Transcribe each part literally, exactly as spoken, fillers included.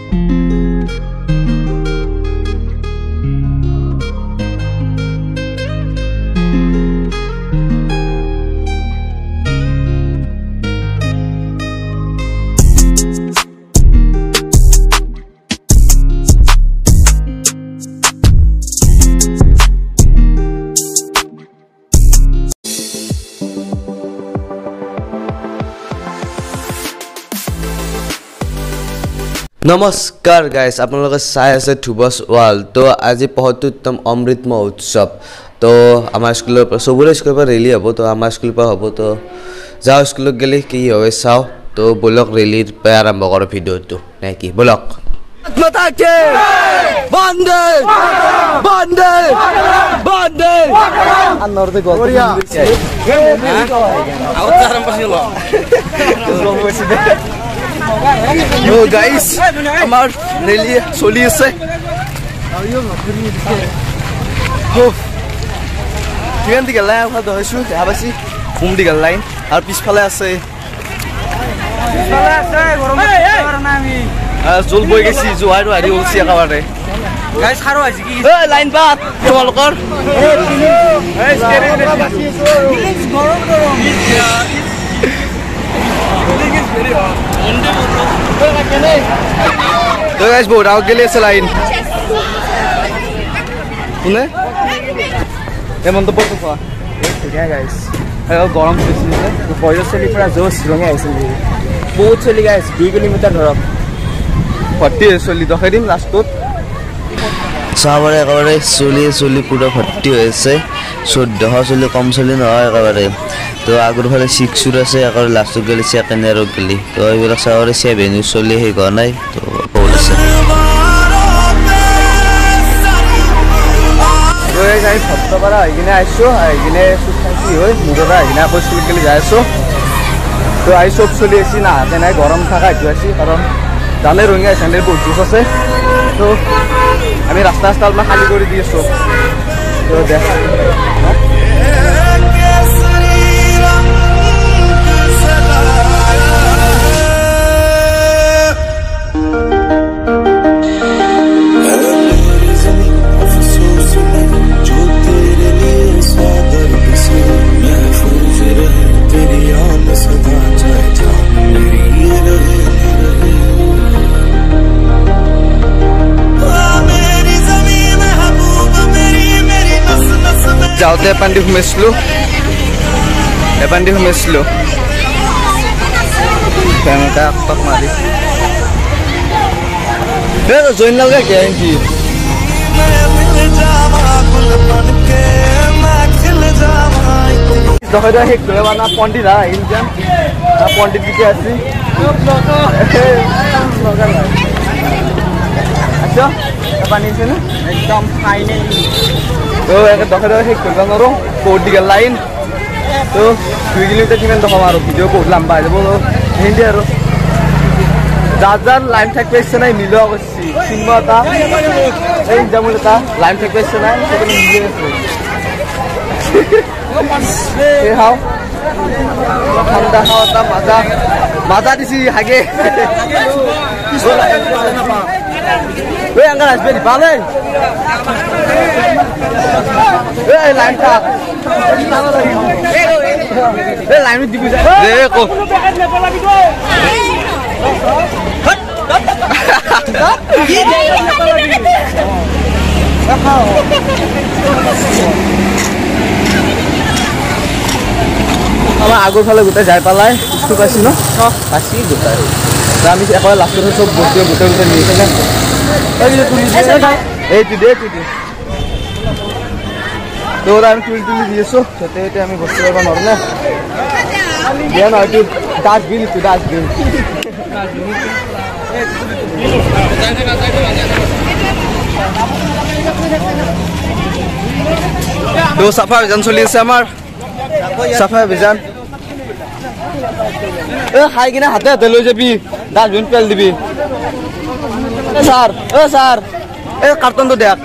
नमस्कार गाइस आपलोगे चाই আছে ধ্ৰুবাস ৱাল তো আজি পঁয়ত্ৰিশতম অমৃত মহোৎসৱ তো আমাৰ স্কুলৰ পৰা সবৰে স্কুলৰ পৰা ৰেলী হ'ব তো আমাৰ স্কুলৰ পৰা হ'ব তো যাও স্কুলত গেলে কি হয় চাও তো বলক ৰেলীৰ পৰা আৰম্ভ কৰ ভিডিওটো নাই কি বলক মাতাকে বন্দে বন্দে বন্দে আনৰতে গল আউট আৰম্ভ পাছিল Yo guys, amar rally choli ase. Oh. Kian digal line ha doisu, habasi hum digal line ar pisphale ase. Pisphale ase gorom kor nami. Ah jol boi gesi jo aru ari olsi akabare. Guys kharo aji ki. Hey line baat tomolokor. Hey steering gorom gorom. तो guys बहुत आगे के लिए line सुने ये मन तो बहुत फा ठीक है गाइस है गरम बेसी है तो पॉइजन से लिपरा जो सिरंगे आइसे बहुत चली गाइस दो किलोमीटर धरक फट्टी चली तो खैदिम लास्टत साबरे एकेबारे चली चली पूरा फट्टी হৈছে চৈধ্যশ চলি কম চলি নহয় একেবারে তো আগৰ ফালে সিক্সুৰ আছে একৰ লাষ্টত গলি সেকেন্ড ইয়াৰ গলি তো এইবিলাক চাওৰে সেভেন চলি হে গা নাই তো বহুত আছে তো এই গাই সপ্তাহবাৰা আইগিনে আইছো আইগিনে সুখান্তি হৈ মুগৰা আইগিনা কৈছিল গলি যাইছো তো আই সব চলি আছে না তেনে গৰম থাকা যাইছি কাৰণ জানে ৰঙিয়া স্যান্ডেল বহুত জুস আছে তো আমি রাস্তা রাস্তা অলপ খালি করে দিয়েছো তো দেখ যাওতে পান্ডি ঘুমেছলো এপান্ডি ঘুমেছলো কেমটা পাক মারি এ জয়েন লাগা কে কি দখা হে কলেবানা পন্ডিরা ইনজান পন্ডিত দিকে আসি আচ্ছা পানি আছে না একদম ফাইনাল तो एक दखा दखा शेख कर नरो बहुत दिगल लाइन तो दुई किलोमीटर किमान दखा मारो भिडिओ बहुत लम्बा हो जाबो हिंदी आरो जार जार लाइन थाक पेस নাই মিলো অবশ্যই সিনমাতা এই জামুলতা লাইন থাক পেস নাই সেটা মিলে আছে এ হাও ঠান্ডা হাওয়াটা মাজা মাজা দিছি হাগে ওই আঙ্গার আসবে দি পালে এই লাইনটা এই লাইন দিবি যা দেখো কি দে দেখাও আমার আগৰ ফালে গুটা যাই পালাই কিছু পাইছি ন পাছি গুটা আমি এখন লাষ্টত সব বস্তু গুটা গুটা নিয়ে থাকে এই যে তুলি এই তুই দে তুই তো আমি তুলি তুলি দিয়েছো সেটা এটা আমি বসতে পারবো না না দিয়া না তুই ডাস্টবিন তুই ডাস্টবিন তো সাফা অভিযান চলি আছে আমার সাফা অভিযান এ খাই কিনে হাতে হাতে লৈ যাবি ডাস্টবিন পেল দিবি স্যার ও স্যার এই কার্টনটো দেখ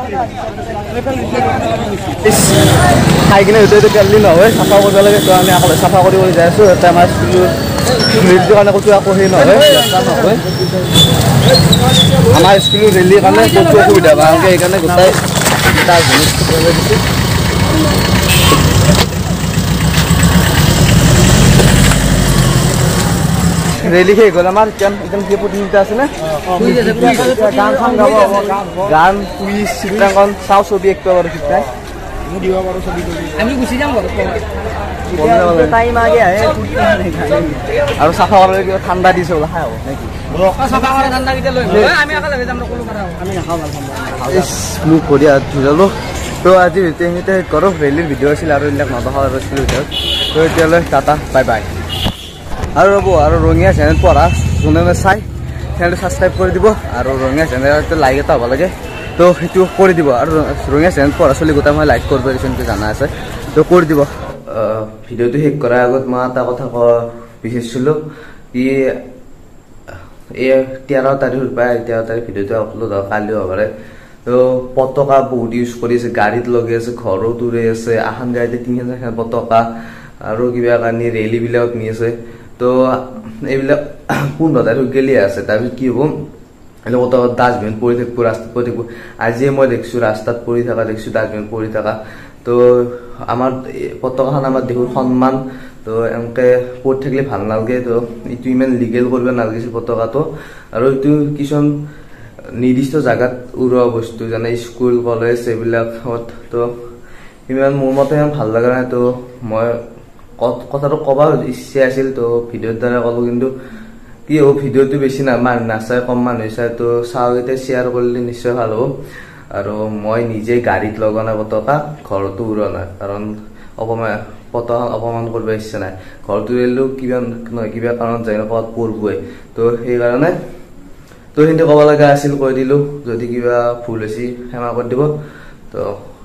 খাই কিনে ভিতৰতে পেললি নহয় চাফা কৰিব লাগে তো আমি আকৌ চাফা কৰি কৰি যাই আছো এটা আমাৰ স্কুলৰ নিৰ্দিষ্ট কাৰণে কৈছো আকৌ সেই নহয় নহয় আমাৰ স্কুলৰ ৰেলীৰ কাৰণে বহুত অসুবিধা ভালকৈ সেইকাৰণে গোটাই তাৰ জিনিস দিছে ৰেলী শেষ হ'ল আমাৰ একদম কি প্ৰতিযোগিতা আছে নে গান কুইজ চিত্ৰাংকন চাওঁ ছবি আঁকিব পাৰোঁ ঠিক নাই আমি গুচি যাম আৰু চাফা কৰিবলৈ কিবা ঠাণ্ডা দিছে বোলা খাই হ'ব নেকি মোক কৰি ধুলালো তো আজি সেইতে কৰোঁ ৰেলীৰ ভিডিঅ' আছিল আৰু এইবিলাক নদখা আৰু স্কুলৰ ভিতৰত তো এতিয়ালৈ টাটা বাই বাই আৰু ৰ'ব আৰু ৰঙীয়া চেনেল পঢ়া যোনে চাই চেনেলটো ছাবস্ক্ৰাইব কৰি দিব আৰু ৰঙীয়া চেনেলটো লাইক এটা হ'ব লাগে তো সেইটো কৰি দিব আৰু ৰঙীয়া চেনেল পঢ়া চলি গোটেই মই লাইক কৰিব পাৰিছোঁ এনেকৈ জানা আছে তো কৰি দিব ভিডিঅ'টো শেষ কৰাৰ আগত মই এটা কথা ক বিচাৰিছিলোঁ কি এই তেৰ তাৰিখৰ পৰা তেৰ তাৰিখ ভিডিঅ'টো আপলোড হ'ব কালি হ'ব পাৰে তো পতাকা বহুত ইউজ কৰি আছে গাড়ীত লগাই আছে ঘৰত উৰাই আছে এখন গাড়ীতে তিনিখন চাৰিখন পতাকা আৰু কিবা কাৰণে ৰেলীবিলাকত নি আছে তো এইবিলাক পোন্ধৰ তাৰিখ গেলি আছে তাৰপিছত কি হ'ব এইবিলাক পতাকাত ডাষ্টবিন পৰি থাকিব ৰাস্তাত পৰি থাকিব আজিয়ে মই দেখিছোঁ ৰাস্তাত পৰি থকা দেখিছোঁ ডাষ্টবিন পৰি থকা তো আমাৰ পতাকাখন আমাৰ দেশৰ সন্মান তো এনেকৈ পৰি থাকিলে ভাল নালাগে তো এইটো ইমান লিগেল কৰিব নালাগিছিল পতাকাটো আৰু এইটো কিছুমান নিৰ্দিষ্ট জাগাত উৰোৱা বস্তু যেনে স্কুল কলেজ এইবিলাকত তো ইমান মোৰ মতে ইমান ভাল লগা নাই তো মই কথাটো ক'ব ইচ্ছা আছিল তো ভিডিঅ'ৰ দ্বাৰা ক'লোঁ কিন্তু কি হ'ব ভিডিঅ'টো বেছি না নাচাই কম মানুহ চাই তো চাওঁ এতিয়া শ্বেয়াৰ কৰিলে নিশ্চয় ভাল হ'ব আৰু মই নিজে গাড়ীত লগা নাই পতাকা ঘৰতো উৰোৱা নাই কাৰণ অপমান পতাকা অপমান কৰিব ইচ্ছা নাই ঘৰটো উৰিলেও কিবা নহয় কিবা কাৰণত যায় ক'ৰবাত পৰিবই তো সেইকাৰণে তো সেইটো ক'ব লগা আছিল কৈ দিলোঁ যদি কিবা ভুল হৈছে ক্ষমা কৰি দিব তো